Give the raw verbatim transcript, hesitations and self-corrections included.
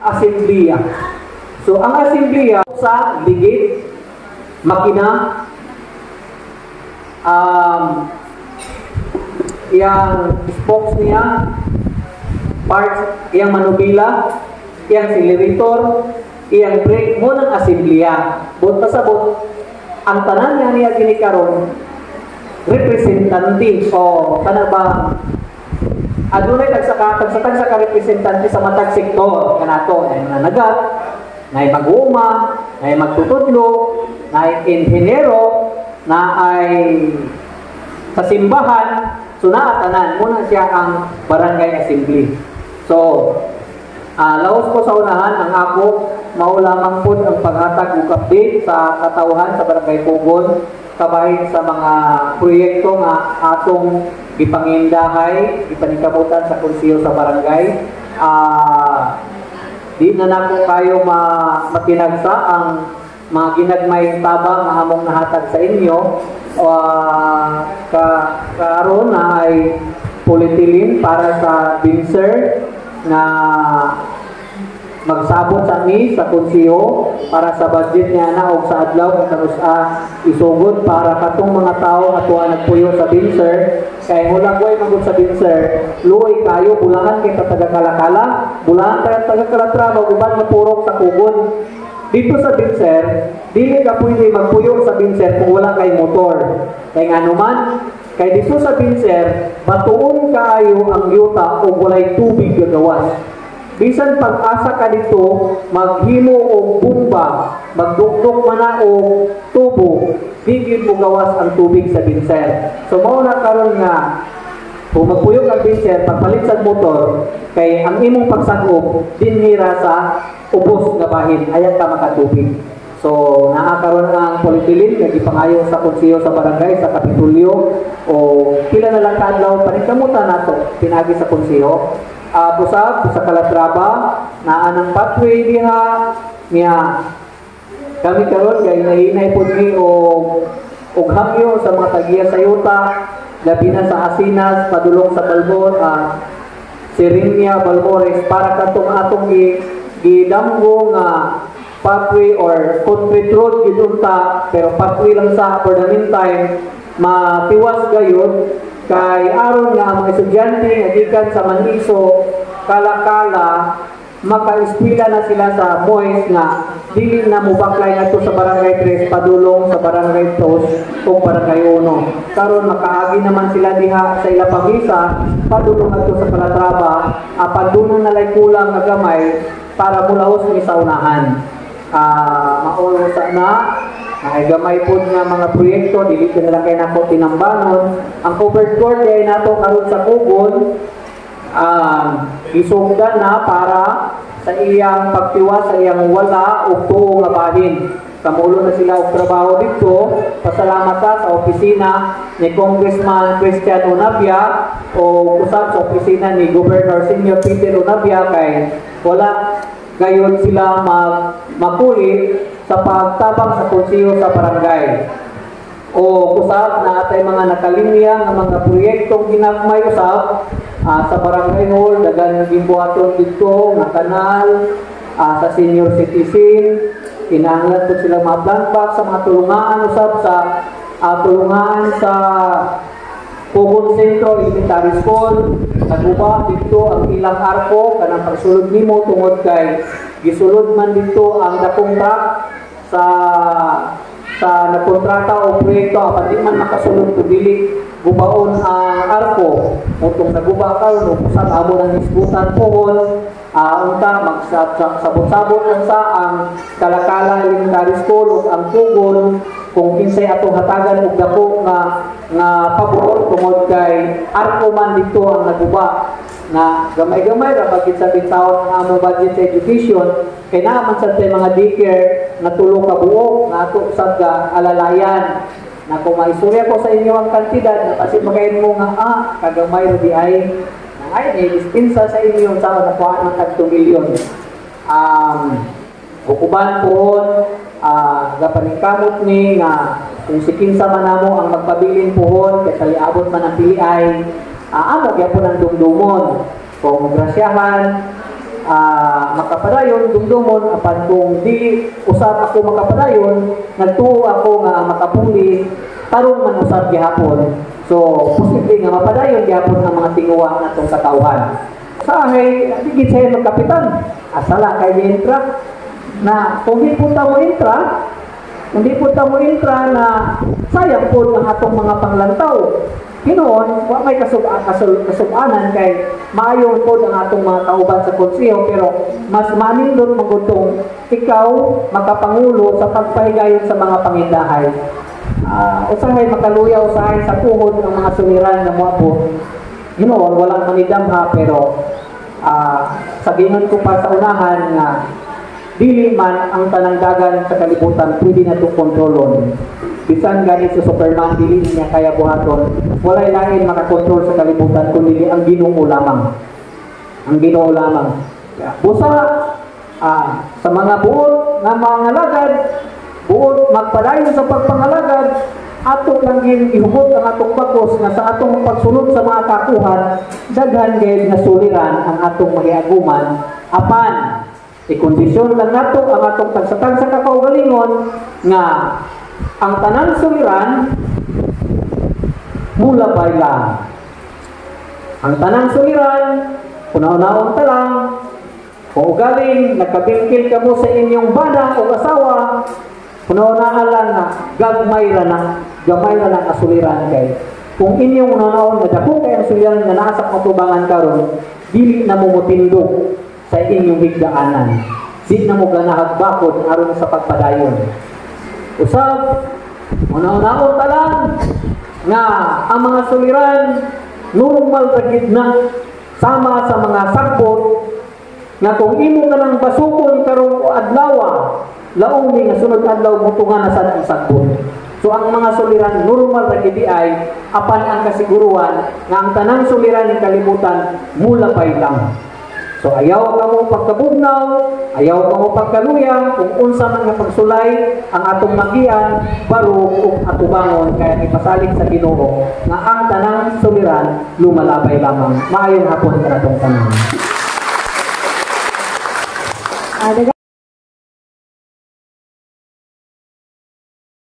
Assemblea. So ang assemblea sa ligid, makina, um, yang spokes niya, parts, yang manubila, yang accelerator, yang brake mo ng assemblea. Bot pasabot, ang tanan niya niya ginikaroon, representative o kana ba adunay nagsaka tagsakag sa ka-representante sa matag sektor kanato ay nanagat, nay mag-uuma, nay magtutudlo, nay inhinero, na ay sa simbahan, so naatanan muna siya ang barangay assembly. So uh, laos ko sa unahan ang ako maulamang po ang paghatag ug update sa katawhan sa barangay Pugon kabahin sa mga proyekto nga atong gipangindahay, ipanikabutan sa konseho sa barangay. Uh, di na nako kayo ma matinagsa ang mga ginagmayng tabang na among nahatag sa inyo. Uh, ka karon na ay polyethylene para sa binser na magsabot sa ni sa konseho para sa budget niya na o sa adlaw kung kanus a isugod para katong mga tao atuan nagpuyo sa binser kay mula ko ay magod sa binser luoy kayo bulangan kay taga-kalakala bulangan kay taga-kalatraba uban mapurok sa kugon dito sa binser dili ka pwede magpuyo sa binser kung wala kay motor kay ngano man kay dito sa binser batuon kaayo ang yuta o walay tubig gagawas. Bisan pag-asa ka dito, maghimo o bumba, magdukdok man na o tubo, bigyan mo gawas ang tubig sa binser. So, mauna karon nga, kung magpuyog ang binser, pagpalit sa motor, kay ang imong pagsagop, dinhira sa ubos nga bahin, ayan ka makatubig. So, naakaroon ang polyethylene, kaya ipangayo sa konseho sa barangay, sa kapitulyo, o pila na lang kadlaw, panikamutan nato, pinagi sa konseho. Uh, busag sa Calatrava na anang pathway diha niya kami karon kay nahinay pud mi og og hangyo sa mga tagiya sa yuta labi na sa Asinas padulong sa Balbor uh, Serinia Balbores para katong atong gidamgo nga pathway or concrete road gidunta pero pathway lang sa for the meantime matiwas gayon kay aron nga mga estudyante nga gikan sa Maniso, Kalakala, maka-eskwela na sila sa Mois nga dili na mubaklay nato sa barangay tres padulong sa barangay dos o barangay uno. Karon makaagi naman sila diha sa ila pamisa padulong nato sa Calatrava, apadunon na lay kulang nga gamay para mulaos ni sa unahan. Ah, uh, maulo sa na ay gamay po nga mga proyekto, dili ko na lang kayo nako tinambanon. Ang covered court ay nato karon sa Pugon, um, isugdan na para sa iyang pagtiwa, sa iyang wala o tuo nga bahin. Kamulo na sila og trabaho dito. Pasalamat sa opisina ni Congressman Christian Unabia o usab sa opisina ni Governor Senior Peter Unabia kay wala gayon sila mag makulit sa pagtabang sa konseho sa barangay. O usab na atay mga nakalinya ng mga proyektong ginagmay usab uh, sa barangay hall, dagan gimbuhaton dito nga kanal uh, sa senior citizen, kinahanglan po sila mga plant box sa mga tulungan usab sa uh, tulungan sa Pugon Sentro Elementary School. Naguba dito ang ilang arko kanang pagsulod nimo tungod kay gisulod man dito ang dakong truck sa sa nakontrata o proyekto apan di man makasulod to dili gubaon ang arko utong naguba karon ug sa amo ng isbutan pohon uh, unta magsabot-sabot lang sa ang Kalakala Elementary School ug ang Pugon kung kinsay atong hatagan og dako nga nga pabor tungod kay arko man dito ang naguba na gamay-gamay ra pagit sa bitawon ang amo budget sa education kay naman sa mga daycare na tulo ka buok na ato sa alalayan na kung maistorya ko sa inyo ang kantidad na kasi magayon mo nga ah kagamay ra di ay ay may dispensa sa inyo sa nakuha ng tag two million um bukuban pohon uh, gapaningkamot ni nga kung si kinsa man namo ang magpabilin pohon kay kaliabot man ang pili ay uh, amo gyapon ang dumdumon kung grasyahan ah, makapadayon dumdumon apan kung di usab ako makapadayon nagtuo ako nga makapuli tarong man usab gihapon. So posible nga mapadayon gihapon ang mga tinguha natong katawhan. Sa ahay digit sa mga kapitan asala kay entra na kung di punta mo entra hindi punta mo entra na sayang po ang atong mga panglantaw. Hinoon, wa may kasub kasub kasubanan kay maayo po ang atong mga kauban sa konseho pero mas manindot magutong ikaw makapangulo sa pagpahigayon sa mga pangindahay. Uh, usahay makaluya usahay sa tuhod ng mga suliran na moabot. Hinoon, walang manidamha pero uh, sabihan ko pa sa unahan nga dili man ang tanang dagan sa kalibutan pwede na itong kontrolon. Bisan ganit sa Superman, dili niya kaya buhaton. Walay lain makakontrol sa kalibutan kundi ang Ginoo lamang. Ang Ginoo lamang. Busa ah, sa mga buot nga mga lagad, buot magpadayon sa pagpangalagad, ato lang ihugot ang atong bakos nga sa atong pagsunod sa mga kakuhan, daghan gayud nga suliran ang atong magiaguman. Apan, ikondisyon lang nato ang atong tagsatag sa kakaugalingon nga ang tanang suliran mula pa lang. Ang tanang suliran, punaw-naon ta lang, kung ugaling, nagkabingkil ka mo sa inyong bana o asawa, punaw-naan lang na gagmay ra na, gamay ra na kasuliran kay. Kung inyong punaw-naon, nadako kayo ang suliran na naasak matubangan karon, dili na mo mutindog sa inyong higdaanan. Di na mo ganahag bakod aron sa pagpadayon. Usab, una-unaon ta lang nga ang mga suliran normal tagid na sama sa mga sagbot nga kung imo ka ng basukon karong adlaw laong ni nga sunod adlaw mutungan na sad ang sagbot. So ang mga suliran normal tagid ay apan ang kasiguruhan nga ang tanang suliran ng kalibutan mula pay lang. So ayaw ka mo pagkabugnaw, ayaw ka mo pagkaluya, kung unsa man nga pagsulay ang atong magian, barog ug atubangon kaya ipasalig sa Ginoo nga ang tanang suliran lumalabay lamang. Maayong hapon kanatong tanan.